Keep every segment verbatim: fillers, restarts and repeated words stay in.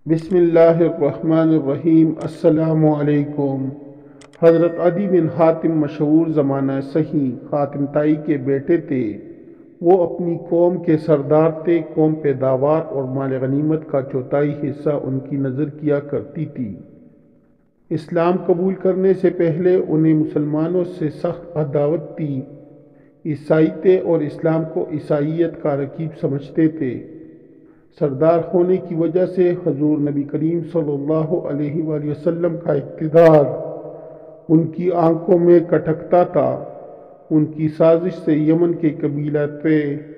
بسم اللہ الرحمن الرحیم۔ السلام علیکم۔ حضرت عدی بن حاتم مشہور زمانہ صحیح حاتم تائی کے بیٹے تھے۔ وہ اپنی قوم کے سردار تھے۔ قوم پیداوار اور مال غنیمت کا چوتھائی حصہ ان کی نظر کیا کرتی تھی۔ اسلام قبول کرنے سے پہلے انہیں مسلمانوں سے سخت عداوت تھی۔ عیسائی تھے اور اسلام کو عیسائیت کا رکیب سمجھتے تھے۔ سردار ہونے کی وجہ سے حضور نبی کریم صلی اللہ علیہ وآلہ وسلم کا اقتدار ان کی آنکھوں میں کھٹکتا تھا۔ ان کی سازش سے یمن کے قبیلہ طے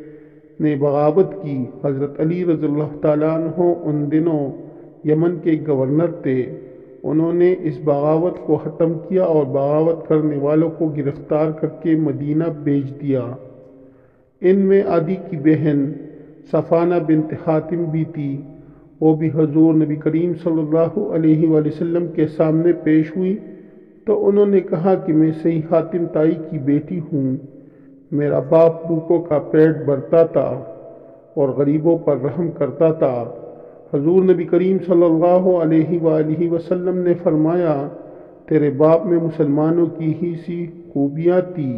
نے بغاوت کی۔ حضرت علی رضی اللہ تعالیٰ عنہ ان دنوں یمن کے گورنر تھے۔ انہوں نے اس بغاوت کو ختم کیا اور بغاوت کرنے والوں کو گرفتار کر کے مدینہ بھیج دیا۔ ان میں عدی کی بہن صفانہ بنت حاتم بھی تھی۔ وہ بھی حضور نبی کریم صلی اللہ علیہ وآلہ وسلم کے سامنے پیش ہوئی تو انہوں نے کہا کہ میں صحیح حاتم تائی کی بیٹی ہوں۔ میرا باپ بھوکوں کا پیٹ بھرتا تھا اور غریبوں پر رحم کرتا تھا۔ حضور نبی کریم صلی اللہ علیہ وآلہ وسلم نے فرمایا، تیرے باپ میں مسلمانوں کی ہی سی خوبیاں تھیں۔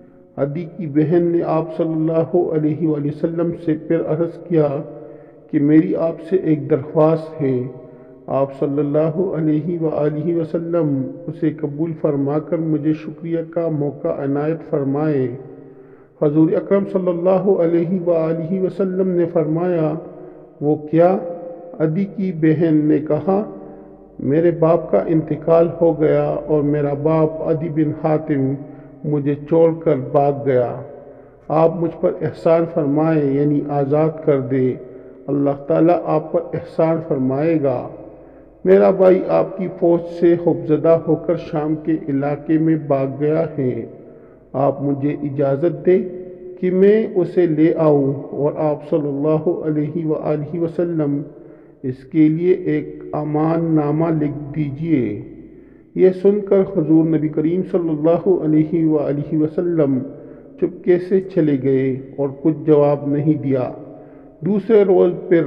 عدی کی بہن نے آپ صلی اللہ علیہ وآلہ وسلم سے پھر عرض کیا کہ میری آپ سے ایک درخواست ہے۔ آپ صلی اللہ علیہ وآلہ وسلم اسے قبول فرما کر مجھے شکریہ کا موقع عنایت فرمائے۔ حضور اکرم صلی اللہ علیہ وآلہ وسلم نے فرمایا، وہ کیا؟ عدی کی بہن نے کہا، میرے باپ کا انتقال ہو گیا اور میرا باپ عدی بن حاتم مجھے چھوڑ کر بھاگ گیا۔ آپ مجھ پر احسان فرمائیں، یعنی آزاد کر دے، اللہ تعالیٰ آپ پر احسان فرمائے گا۔ میرا بھائی آپ کی فوج سے خوفزدہ ہو کر شام کے علاقے میں بھاگ گیا ہے۔ آپ مجھے اجازت دیں کہ میں اسے لے آؤں اور آپ صلی اللہ علیہ وآلہ وسلم اس کے لیے ایک امان نامہ لکھ دیجئے۔ یہ سن کر حضور نبی کریم صلی اللہ علیہ وآلہ وسلم چپکے سے چلے گئے اور کچھ جواب نہیں دیا۔ دوسرے روز پھر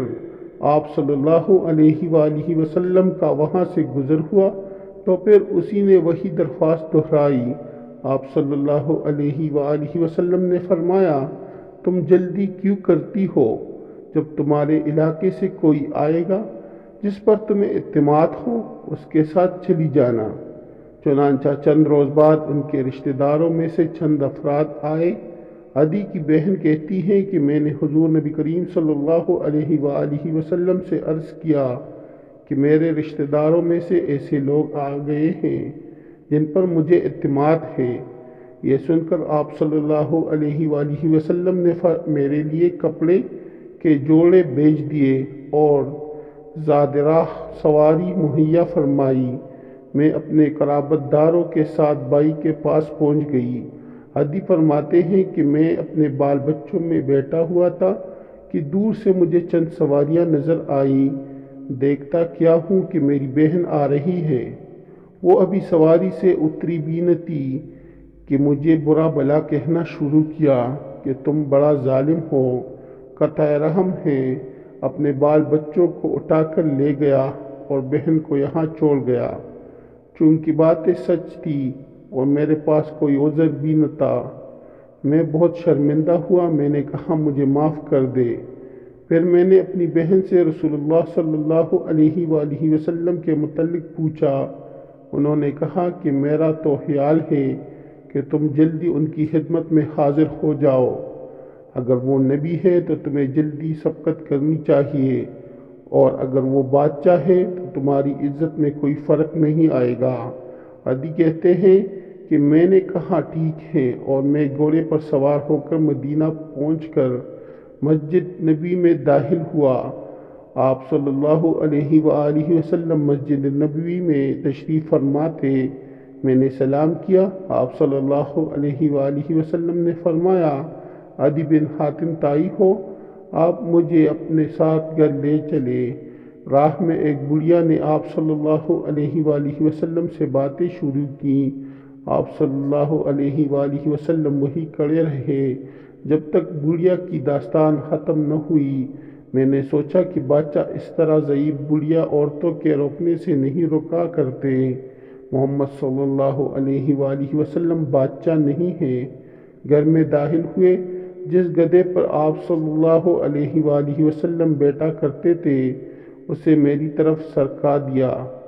آپ صلی اللہ علیہ وآلہ وسلم کا وہاں سے گزر ہوا تو پھر اسی نے وہی درخواست دہرائی۔ آپ صلی اللہ علیہ وآلہ وسلم نے فرمایا، تم جلدی کیوں کرتی ہو؟ جب تمہارے علاقے سے کوئی آئے گا جس پر تمہیں اعتماد ہو اس کے ساتھ چلی جانا۔ چنانچہ چند روز بعد ان کے رشتہ داروں میں سے چند افراد آئے۔ عدی کی بہن کہتی ہے کہ میں نے حضور نبی کریم صلی اللہ علیہ وآلہ وسلم سے عرض کیا کہ میرے رشتہ داروں میں سے ایسے لوگ آ گئے ہیں جن پر مجھے اعتماد ہے۔ یہ سن کر آپ صلی اللہ علیہ وآلہ وسلم نے میرے لیے کپڑے کے جوڑے بھیج دیے اور زاد راہ سواری مہیا فرمائی۔ میں اپنے قرابت داروں کے ساتھ بائی کے پاس پہنچ گئی۔ عدی فرماتے ہیں کہ میں اپنے بال بچوں میں بیٹھا ہوا تھا کہ دور سے مجھے چند سواریاں نظر آئیں۔ دیکھتا کیا ہوں کہ میری بہن آ رہی ہے۔ وہ ابھی سواری سے اتری بھی نہ تھی کہ مجھے برا بھلا کہنا شروع کیا کہ تم بڑا ظالم ہو، قطع رحم ہے، اپنے بال بچوں کو اٹھا کر لے گیا اور بہن کو یہاں چھوڑ گیا۔ چونکہ باتیں سچ تھی اور میرے پاس کوئی عذر بھی نہ تھا، میں بہت شرمندہ ہوا۔ میں نے کہا مجھے معاف کر دے۔ پھر میں نے اپنی بہن سے رسول اللہ صلی اللہ علیہ وآلہ وسلم کے متعلق پوچھا۔ انہوں نے کہا کہ میرا تو خیال ہے کہ تم جلدی ان کی خدمت میں حاضر ہو جاؤ۔ اگر وہ نبی ہے تو تمہیں جلدی سبقت کرنی چاہیے، اور اگر وہ بادشاہ ہے تو تمہاری عزت میں کوئی فرق نہیں آئے گا۔ عدی کہتے ہیں کہ میں نے کہا ٹھیک ہے، اور میں گھوڑے پر سوار ہو کر مدینہ پہنچ کر مسجد نبی میں داخل ہوا۔ آپ صلی اللہ علیہ وآلہ وسلم مسجد نبوی میں تشریف فرما تھے۔ میں نے سلام کیا۔ آپ صلی اللہ علیہ وآلہ وسلم نے فرمایا، عدی بن حاتم تائی ہو؟ آپ مجھے اپنے ساتھ گھر لے چلے۔ راہ میں ایک بڑھیا نے آپ صلی اللہ علیہ وآلہ وسلم سے باتیں شروع کیں۔ آپ صلی اللہ علیہ وآلہ وسلم وہیں کھڑے رہے جب تک بڑھیا کی داستان ختم نہ ہوئی۔ میں نے سوچا کہ بادشاہ اس طرح ضعیف بڑھیا عورتوں کے روکنے سے نہیں رکا کرتے۔ محمد صلی اللہ علیہ وآلہ وسلم بادشاہ نہیں ہیں۔ گھر میں داخل ہوئے۔ جس گدھے پر آپ صلی اللہ علیہ وآلہ وسلم بیٹھا کرتے تھے اسے میری طرف سرکا دیا۔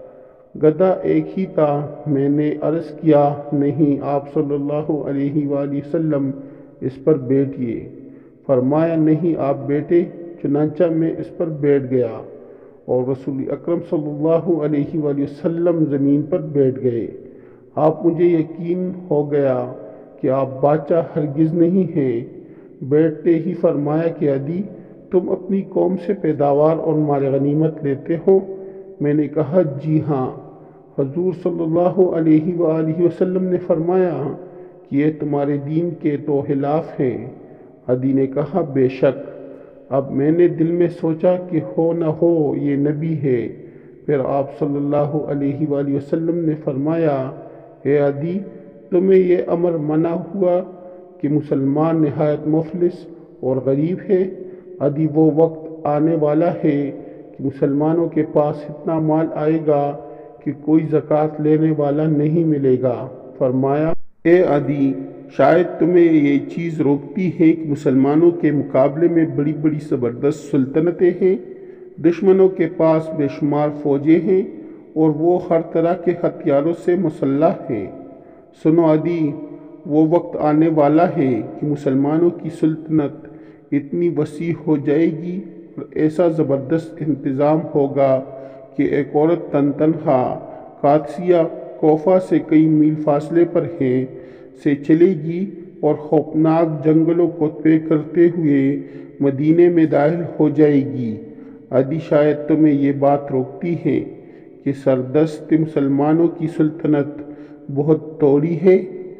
گدھا ایک ہی تھا۔ میں نے عرض کیا، نہیں، آپ صلی اللہ علیہ وآلہ وسلم اس پر بیٹھیے۔ فرمایا، نہیں، آپ بیٹھے۔ چنانچہ میں اس پر بیٹھ گیا اور رسول اکرم صلی اللہ علیہ وآلہ وسلم زمین پر بیٹھ گئے۔ آپ مجھے یقین ہو گیا کہ آپ بادشاہ ہرگز نہیں ہیں۔ بیٹھتے ہی فرمایا کہ عدی، تم اپنی قوم سے پیداوار اور مال غنیمت لیتے ہو؟ میں نے کہا، جی ہاں۔ حضور صلی اللہ علیہ وآلہ وسلم نے فرمایا کہ یہ تمہارے دین کے تو خلاف ہے۔ عدی نے کہا، بے شک۔ اب میں نے دل میں سوچا کہ ہو نہ ہو یہ نبی ہے۔ پھر آپ صلی اللہ علیہ وآلہ وسلم نے فرمایا، اے عدی، تمہیں یہ امر منع ہوا کہ مسلمان نہایت مفلس اور غریب ہے۔ عدی، وہ وقت آنے والا ہے کہ مسلمانوں کے پاس اتنا مال آئے گا کہ کوئی زکوٰۃ لینے والا نہیں ملے گا۔ فرمایا، اے عدی، شاید تمہیں یہ چیز روکتی ہے کہ مسلمانوں کے مقابلے میں بڑی بڑی زبردست سلطنتیں ہیں، دشمنوں کے پاس بے شمار فوجیں ہیں اور وہ ہر طرح کے ہتھیاروں سے مسلح ہیں۔ سنو عدی، وہ وقت آنے والا ہے کہ مسلمانوں کی سلطنت اتنی وسیع ہو جائے گی اور ایسا زبردست انتظام ہوگا کہ ایک عورت تن تنہا قادسیہ کوفہ سے کئی میل فاصلے پر ہے سے چلے گی اور خوفناک جنگلوں کو طے کرتے ہوئے مدینے میں داخل ہو جائے گی۔ عدی، شاید تمہیں یہ بات روکتی ہے کہ سردست مسلمانوں کی سلطنت بہت توڑی ہے۔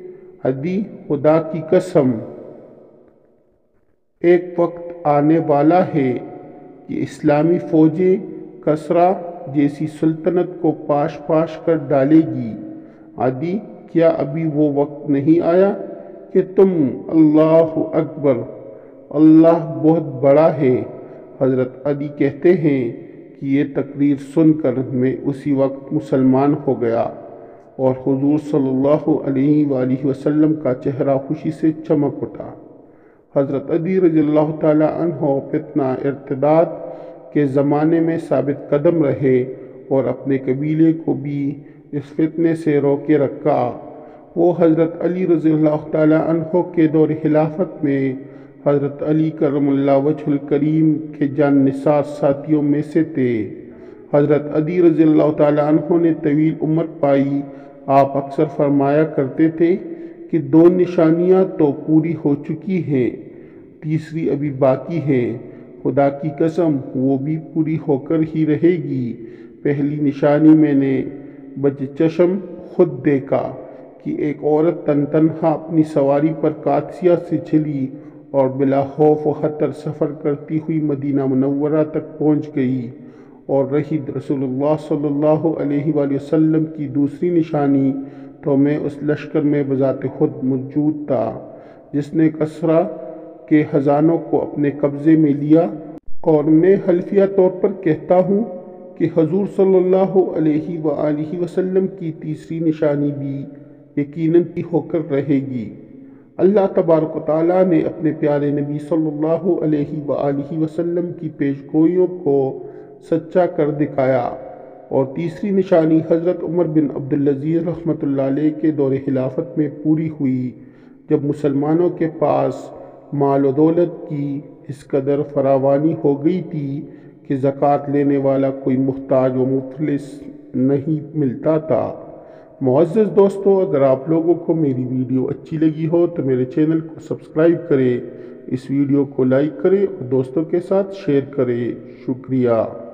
عدی، خدا کی قسم، ایک وقت آنے والا ہے کہ اسلامی فوجیں کسریٰ جیسی سلطنت کو پاش پاش کر ڈالے گی۔ عدی، کیا ابھی وہ وقت نہیں آیا کہ تم اللہ اکبر، اللہ بہت بڑا ہے؟ حضرت عدی کہتے ہیں کہ یہ تقریر سن کر میں اسی وقت مسلمان ہو گیا اور حضور صلی اللہ علیہ وآلہ وسلم کا چہرہ خوشی سے چمک اٹھا۔ حضرت عدی رضی اللہ تعالیٰ عنہ فتنہ ارتداد کے زمانے میں ثابت قدم رہے اور اپنے قبیلے کو بھی اس فتنے سے روکے رکھا۔ وہ حضرت علی رضی اللہ تعالیٰ عنہ کے دور خلافت میں حضرت علی کرم اللہ وجہ الکریم کے جان نثار ساتھیوں میں سے تھے۔ حضرت علی رضی اللہ تعالیٰ عنہ نے طویل عمر پائی۔ آپ اکثر فرمایا کرتے تھے کہ دو نشانیاں تو پوری ہو چکی ہیں، تیسری ابھی باقی ہے۔ خدا کی قسم، وہ بھی پوری ہو کر ہی رہے گی۔ پہلی نشانی میں نے بج چشم خود دیکھا کہ ایک عورت تن تنہا اپنی سواری پر قادسیہ سے چلی اور بلا خوف و خطر سفر کرتی ہوئی مدینہ منورہ تک پہنچ گئی، اور رہی رسول اللہ صلی اللہ علیہ وآلہ وسلم کی دوسری نشانی تو میں اس لشکر میں بذات خود موجود تھا جس نے کسریٰ کے خزانوں کو اپنے قبضے میں لیا، اور میں حلفیہ طور پر کہتا ہوں کہ حضور صلی اللہ علیہ وآلہ وسلم کی تیسری نشانی بھی یقیناً ہو کر رہے گی۔ اللہ تبارک و تعالیٰ نے اپنے پیارے نبی صلی اللہ علیہ وآلہ وسلم کی پیش گوئیوں کو سچا کر دکھایا، اور تیسری نشانی حضرت عمر بن عبدالعزیز رحمۃ اللہ علیہ کے دور خلافت میں پوری ہوئی، جب مسلمانوں کے پاس مال و دولت کی اس قدر فراوانی ہو گئی تھی کہ زکوٰۃ لینے والا کوئی محتاج و مفلس نہیں ملتا تھا۔ معزز دوستو، اگر آپ لوگوں کو میری ویڈیو اچھی لگی ہو تو میرے چینل کو سبسکرائب کریں، اس ویڈیو کو لائک کریں اور دوستوں کے ساتھ شیئر کریں۔ شکریہ۔